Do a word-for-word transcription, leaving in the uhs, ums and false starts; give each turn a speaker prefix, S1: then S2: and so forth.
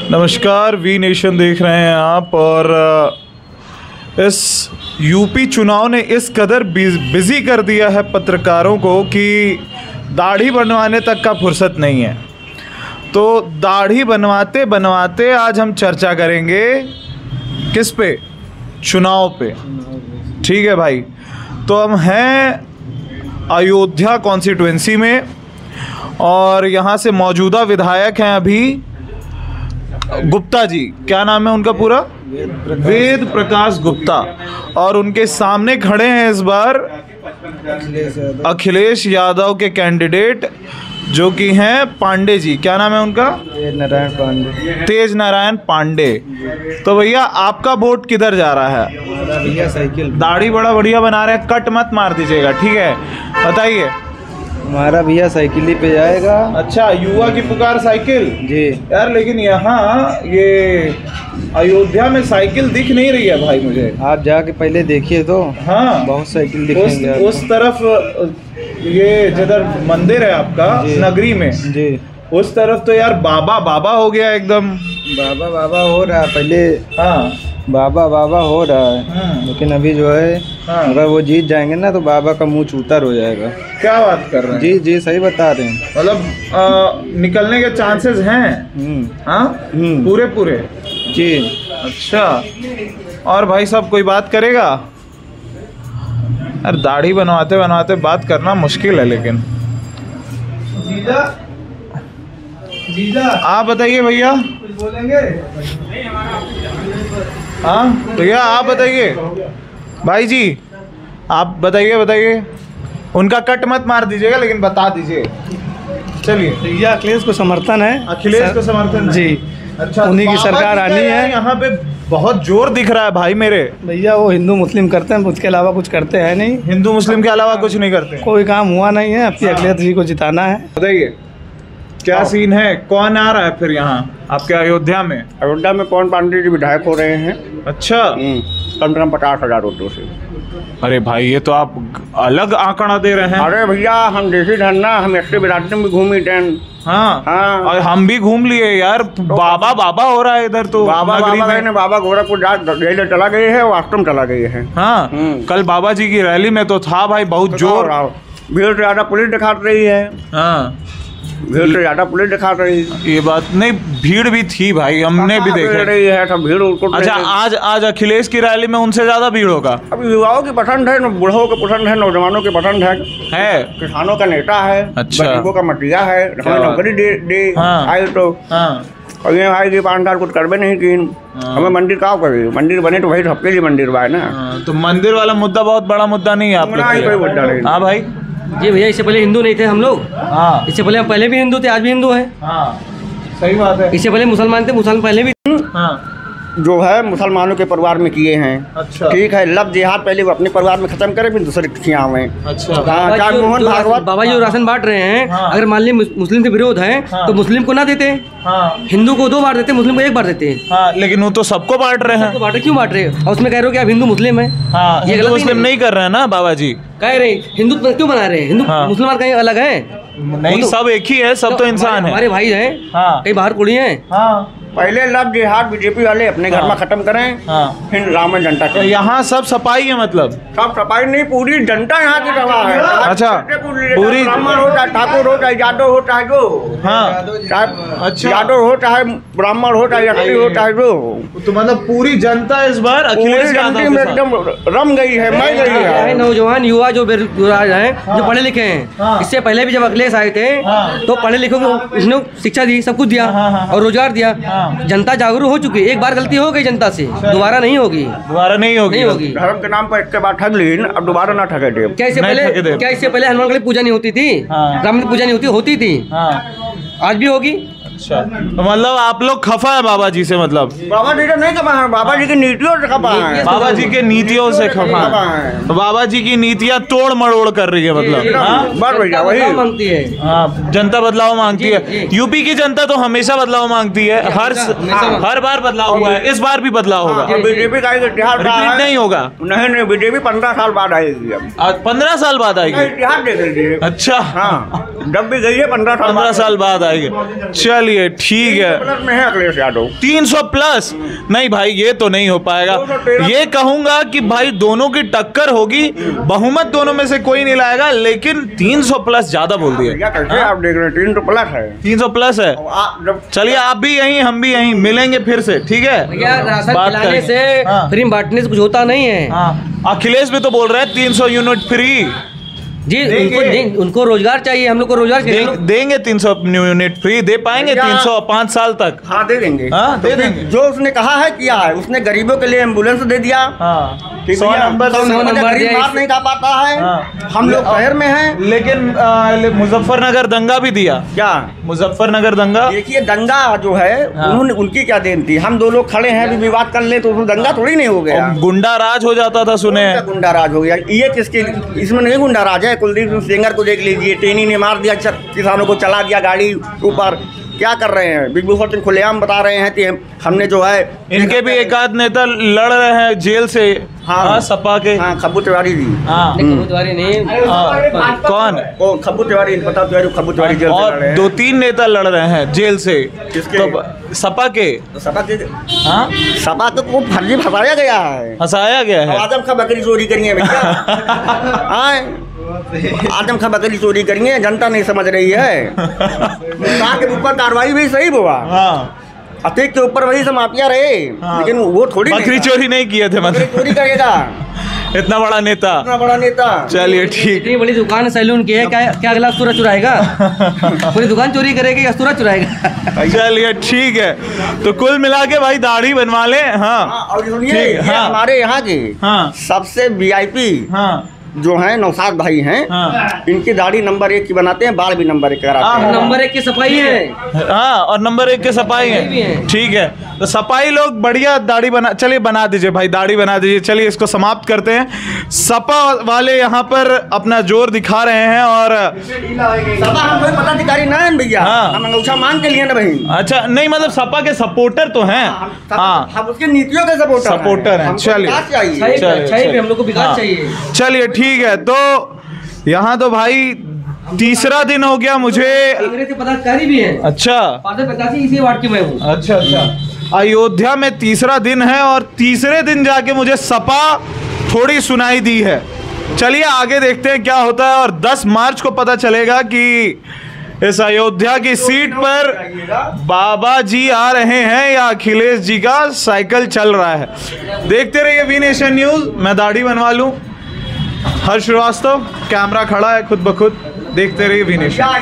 S1: नमस्कार, we nation देख रहे हैं आप। और इस यूपी चुनाव ने इस कदर बिज़ी कर दिया है पत्रकारों को कि दाढ़ी बनवाने तक का फुर्सत नहीं है। तो दाढ़ी बनवाते बनवाते आज हम चर्चा करेंगे किस पे? चुनाव पे। ठीक है भाई। तो हम हैं अयोध्या कॉन्स्टिट्यूएंसी में और यहाँ से मौजूदा विधायक हैं अभी गुप्ता जी। क्या नाम है उनका पूरा? वेद प्रकाश गुप्ता। और उनके सामने खड़े हैं इस बार अखिलेश यादव के कैंडिडेट जो कि हैं पांडे जी। क्या नाम है उनका?
S2: तेज नारायण पांडे।
S1: तेज नारायण पांडे। तो भैया आपका वोट किधर जा रहा है?
S2: भैया साइकिल।
S1: दाढ़ी बड़ा बढ़िया बना रहे हैं, कट मत मार दीजिएगा, ठीक है? बताइए।
S2: हमारा भैया साइकिल ही पे जाएगा।
S1: अच्छा, युवा की पुकार साइकिल
S2: जी
S1: यार। लेकिन यहाँ ये अयोध्या में साइकिल दिख नहीं रही है भाई मुझे।
S2: आप जाके पहले देखिए तो।
S1: हाँ,
S2: बहुत साइकिल दिखेंगे
S1: उस, उस तरफ ये जिधर मंदिर है आपका नगरी में
S2: जी,
S1: उस तरफ तो यार बाबा बाबा हो गया एकदम।
S2: बाबा बाबा हो रहा है पहले।
S1: हाँ,
S2: बाबा बाबा हो रहा है, लेकिन अभी जो है
S1: हाँ।
S2: अगर वो जीत जाएंगे ना तो बाबा का मुंह चूतर हो जाएगा।
S1: क्या बात कर रहे हैं?
S2: जी जी सही बता रहे हैं।
S1: मतलब निकलने के चांसेस हैं?
S2: हम्म
S1: हाँ,
S2: हम्म
S1: पूरे पूरे।
S2: जी।
S1: अच्छा, और भाई साहब कोई बात करेगा? यार दाढ़ी बनवाते बनवाते बात करना मुश्किल है। लेकिन जीजा जीजा आप बताइए भैया, कुछ बोलेंगे? हाँ भैया आप बताइए। भाई जी आप बताइए बताइए। उनका कट मत मार दीजिएगा, लेकिन बता दीजिए। चलिए।
S3: भैया अखिलेश को समर्थन है।
S1: अखिलेश को समर्थन है?
S3: जी।
S1: अच्छा,
S3: उन्हीं की सरकार आनी है।
S1: यहाँ पे बहुत जोर दिख रहा है भाई मेरे।
S3: भैया वो हिंदू मुस्लिम करते हैं, उसके अलावा कुछ करते हैं नहीं।
S1: हिंदू मुस्लिम के अलावा कुछ नहीं करते?
S3: कोई काम हुआ नहीं है। अब अखिलेश जी को जिताना है।
S1: बताइए क्या सीन है? कौन आ रहा है फिर यहाँ आपके अयोध्या में?
S4: अयोध्या में पवन पांडे जी विधायक हो रहे हैं।
S1: अच्छा,
S4: कम से कम पचास हजार वोटों से।
S1: अरे भाई ये तो आप अलग आंकड़ा दे रहे हैं।
S4: अरे भैया हम देसी धरना, हम ऐसे विरासत में घूमी टैन।
S1: हाँ
S4: हाँ।
S1: और हम भी घूम लिए यार। बाबा बाबा हो रहा है इधर तो।
S4: बाबा
S1: नगरी
S4: बाबा
S1: में।
S4: ने बाबा गोरखपुर जा जेल चला गए हैं, वो आश्रम चला गए हैं।
S1: हाँ, कल बाबा जी की रैली में तो था भाई बहुत जोर।
S4: भीड़ से ज्यादा पुलिस दिखा रही है।
S1: हाँ,
S4: भीड़ से ज्यादा पुलिस दिखा रही है।
S1: ये बात नहीं, भीड़ भी थी भाई, हमने भी देखा
S4: रही है सब भीड़ उनको।
S1: अच्छा, आज आज अखिलेश की रैली में उनसे ज्यादा भीड़ होगा।
S4: अब युवाओं की पसंद है, बूढ़ों की पसंद है, नौजवानों की पसंद है।
S1: है
S4: किसानों का नेता है।
S1: अच्छा।
S4: गरीबों का मटिया है। हमें नौकरी दे दे
S1: हाँ।
S4: आए तो।
S1: हाँ,
S4: और ये भाई जी पाँच साल कुछ करबे नहीं की। हमें मंदिर का करे, मंदिर बने तो भाई सबके लिए मंदिर बा ना।
S1: हाँ, तो मंदिर वाला मुद्दा बहुत बड़ा मुद्दा नहीं है आप लोग
S4: नहीं,
S1: के लिए?
S4: कोई मुद्दा नहीं।
S1: हाँ भाई।
S5: जी भैया, इससे पहले हिंदू नहीं थे हम लोग।
S1: हाँ,
S5: इससे पहले हम पहले भी हिंदू थे, आज भी हिंदू हैं।
S1: हाँ सही बात है।
S5: इससे पहले मुसलमान थे, मुसलमान पहले भी।
S1: हाँ,
S4: जो है मुसलमानों के परिवार में किए हैं।
S1: अच्छा,
S4: ठीक है, लब जिहाद पहले वो अपने परिवार में खत्म करे, फिर दूसरे खिया हुए।
S1: अच्छा।
S4: हाँ,
S5: बाबा
S4: चाहे
S5: जी जो-
S4: मोहन
S5: जो
S4: भागवत।
S5: राशन- बाबा जी जो राशन बांट रहे हैं,
S1: हाँ।
S5: अगर मान लीजिए मुस- मुस्लिम से विरोध है
S1: हाँ।
S5: तो मुस्लिम को ना देते।
S1: हाँ,
S5: हिंदू को दो बार देते, मुस्लिम को एक बार देते।
S1: हाँ, लेकिन वो तो सबको बांट रहे
S5: तो
S1: हैं।
S5: बांट क्यों बांट रहे हो? और उसमें कह रहे हो कि आप हिंदू मुस्लिम है।
S1: हाँ,
S5: ये
S1: हिंदू
S5: गलत
S1: मुस्लिम नहीं कर रहे हैं ना बाबा जी।
S5: कह रहे हैं हिंदू क्यों बना रहे हैं? हिंदू
S1: हाँ।
S5: मुसलमान कहीं अलग है?
S1: नहीं,
S5: वो तो-
S1: सब एक ही है, सब तो इंसान है।
S5: हमारे भाई हैं।
S1: हाँ।
S5: कई बाहर कुड़ी हैं।
S1: हाँ,
S4: पहले लब जिहाद बीजेपी वाले अपने घर
S1: हाँ।
S4: में खत्म करें।
S1: हाँ।
S4: फिर राम जनता
S1: तो
S4: के
S1: यहाँ सब सफाई है मतलब।
S4: सब सफाई नहीं, पूरी जनता यहाँ की सभा है।
S1: अच्छा,
S4: पूरी
S1: पूरी-
S4: ब्राह्मण हो चाहे ठाकुर हो चाहे यादव हो चाहे जो।
S1: हाँ,
S4: चाहे
S1: अच्छा।
S4: यादव हो चाहे ब्राह्मण हो चाहे यात्री हो चाहे जो।
S1: तो मतलब पूरी जनता इस बार
S4: पूरी
S1: अखिलेश
S4: जनता
S1: यादव
S4: में
S1: के साथ।
S4: एकदम रम गई है, मैं गई
S5: क्या है,
S4: है।
S5: नौजवान युवा जो बेरोजगार हैं, जो पढ़े लिखे हैं।
S1: हाँ।
S5: इससे पहले भी जब अखिलेश आए थे
S1: हाँ।
S5: तो पढ़े लिखों को उसने शिक्षा दी, सब कुछ दिया
S1: हाँ, हाँ, हाँ।
S5: और रोजगार दिया।
S1: हाँ।
S5: जनता जागरूक हो चुकी है। एक बार गलती हो गई जनता से, दोबारा नहीं होगी।
S1: दोबारा नहीं होगी।
S5: नहीं होगी।
S4: धर्म के नाम पर इसके बाद ठग ली, अब दोबारा ना ठगे थे।
S5: क्या इससे
S1: नहीं ठगे
S5: पहले
S1: थे।
S5: क्या इससे पहले हनुमान गढ़ी पूजा नहीं होती थी?
S1: हाँ।
S5: राम पूजा नहीं होती होती थी।
S1: हाँ,
S5: आज भी होगी।
S1: अच्छा, तो मतलब आप लोग खफा है बाबा जी से? मतलब
S4: बाबा जी से नहीं खपा है, बाबा जी की नीतियों से खपा है।
S1: बाबा जी के नीतियों से खफा है। तो बाबा जी की नीतियाँ तोड़ मरोड़ कर रही है मतलब। हाँ?
S4: बस भैया वही
S5: बदलाव मांगती है।
S1: हाँ, जनता बदलाव मांगती है। यूपी की जनता तो हमेशा बदलाव मांगती है। हर हर बार बदलाव हुआ है, इस बार भी बदलाव होगा।
S4: बीजेपी का एक इतिहास रहा
S1: रिपीट
S4: है।
S1: नहीं होगा।
S4: नहीं नहीं, बीजेपी पंद्रह साल बाद आएगी अब।
S1: आज पंद्रह साल बाद आएगी।
S4: इतिहास देख लीजिए।
S1: अच्छा,
S4: हाँ, जब भी गई है पंद्रह साल
S1: पंद्रह
S4: बाद।
S1: साल बाद आएगी। चलिए। चलिए ठीक है।
S4: प्लस में है अखिलेश यादव।
S1: तीन सौ प्लस नहीं भाई, ये तो नहीं हो पाएगा। ये कहूंगा कि भाई दोनों की टक्कर होगी, बहुमत दोनों में से कोई नहीं लाएगा, लेकिन तीन सौ प्लस ज्यादा बोल दिया।
S4: क्या कैसे आप देख रहे हैं, तीन तो प्लस है।
S1: तीन सौ प्लस है।
S4: आप जब
S1: चलिए आप भी यहीं, हम भी यहीं, मिलेंगे फिर से, ठीक है।
S5: भैया राशन
S1: बात
S5: खिलाने
S1: करेंगे।
S5: से
S1: हाँ।
S5: फ्री बांटने से कुछ होता नहीं है।
S1: हाँ, अखिलेश भी तो बोल रहे हैं तीन सौ यूनिट फ्री
S5: जी,
S1: देंगे।
S5: उनको दे- उनको रोजगार चाहिए, हम लोग को रोजगार चाहिए।
S1: दे, देंगे तीन सौ यूनिट फ्री, दे पाएंगे
S4: भैया।
S1: तीन सौ पाँच साल तक।
S4: हाँ दे देंगे।
S1: हाँ, दे
S4: तो फिर
S1: देंगे।
S4: जो उसने कहा है किया है, उसने गरीबों के लिए एम्बुलेंस दे दिया।
S1: हाँ,
S4: ठीक
S1: सौ
S4: भैया,
S1: नंबर
S4: सौ
S1: से-
S4: नंबर
S5: नंबर
S4: गरीब
S5: दिया
S4: बात
S5: इस-
S4: नहीं खा पाता है।
S1: हाँ।
S4: हम लोग शहर में हैं।
S1: लेकिन आ, ले- मुजफ्फरनगर दंगा भी दिया।
S4: क्या
S1: मुजफ्फरनगर दंगा।
S4: देखिए, दंगा जो है
S1: हाँ।
S4: उन्होंने, उनकी क्या देन थी? हम दो लोग खड़े हैं, अभी विवाद कर ले तो उसमें दंगा थोड़ी नहीं हो गया।
S1: और गुंडा राज हो जाता था, सुने
S4: क्या गुंडा राज हो गया? ये किसके, इसमें नहीं गुंडा राज है। कुलदीप सिंह सेंगर को देख लीजिए, टेनी ने मार दिया, च- किसानों को चला दिया गाड़ी ऊपर। क्या कर रहे हैं? बिग भूषण सिंह खुलेआम बता रहे हैं कि हमने जो है
S1: इनके भी एक आध नेता लड़ रहे हैं जेल से।
S4: हाँ।
S1: हाँ, सपा के।
S4: हाँ, खब्बू तिवारी जी।
S1: हाँ,
S5: नहीं, गुरुद्वारे नहीं।
S1: हाँ, कौन?
S4: ओ खब्बू तिवारी, पता तिवारी, खब्बू तिवारी जेल से लड़
S1: और
S4: रहे हैं।
S1: दो तीन नेता लड़ रहे हैं जेल से।
S4: किसके?
S1: तो सपा के।
S4: तो सपा के,
S1: हाँ,
S4: सपा को वो फर्जी फंसाया गया है।
S1: हंसाया गया है।
S4: आजम खा बकरी चोरी करिए भैया। हाँ, आजम खा बकरी चोरी करिए, जनता नहीं समझ रही है। मुख्तार के ऊपर कार्रवाई भी सही हुआ,
S1: हाँ,
S4: अतीक के ऊपर वही से माफिया रहे।
S1: हाँ।
S4: लेकिन वो थोड़ी
S1: बकरी
S4: नहीं था।
S1: चोरी नहीं किए थे
S4: बकरी
S1: मतलब,
S4: चोरी करेगा
S1: इतना बड़ा नेता।
S4: इतना बड़ा नेता।
S1: चलिए ठीक।
S5: इतनी बड़ी दुकान सैलून की है, क्या क्या अगला सूरा चुराएगा? पूरी दुकान चोरी करेगी या सूरा चुराएगा?
S1: चलिए ठीक है, तो कुल मिला के भाई दाढ़ी बनवा ले। हाँ,
S4: हाँ, और सुनिए,
S1: ठीक,
S4: ये
S1: हाँ।
S4: हमारे यहाँ के
S1: हाँ,
S4: सबसे वीआईपी
S1: हाँ,
S4: जो हैं नौशाद भाई हैं,
S1: हाँ,
S4: इनकी दाढ़ी नंबर एक की बनाते हैं, बाल भी नंबर एक कराते
S1: हाँ,
S4: हैं।
S5: नंबर एक की सफाई है।
S1: हाँ, और नंबर एक के सपाई
S5: भी
S1: है।
S5: है।
S1: ठीक है, तो सपाई लोग बढ़िया दाढ़ी बना, चलिए बना दीजिए भाई, दाढ़ी बना दीजिए। चलिए इसको समाप्त करते हैं। सपा वाले यहाँ पर अपना जोर दिखा रहे हैं। और
S4: सपा हम कोई पदाधिकारी ना है भैया,
S1: हाँ।
S4: हम अंगूठा मान के लिए ना बहन।
S1: अच्छा, नहीं मतलब सपा के सपोर्टर तो हैं। हाँ,
S4: हम उसकी नीतियों के सपोर्टर हैं।
S1: सपोर्टर हैं।
S4: हमको
S1: चलिए।
S4: विकास चाहिए।
S5: अच्छाई पे
S1: चलिए,
S5: अच्छाई पे
S1: चलिए।
S5: हम लोग को विकास
S1: हाँ।
S5: चाहिए।
S1: चलिए ठीक है, तो यहाँ तो भाई तीसरा दिन हो गया मुझे।
S5: कांग्रेस के पदाधिकारी भी हैं।
S1: अच्छा
S5: पार्षद प्रत्याशी इसी वार्ड की मैं हूँ।
S1: अच्छा अच्छा, अयोध्या में तीसरा दिन है और तीसरे दिन जाके मुझे सपा थोड़ी सुनाई दी है। चलिए आगे देखते हैं क्या होता है, और दस मार्च को पता चलेगा कि इस अयोध्या की सीट पर बाबा जी आ रहे हैं या अखिलेश जी का साइकिल चल रहा है। देखते रहिए वी नेशन न्यूज़। मैं दाढ़ी बनवा लूं। हर्ष श्रीवास्तव कैमरा खड़ा है खुद ब खुद। देखते रहिए वी नेशन।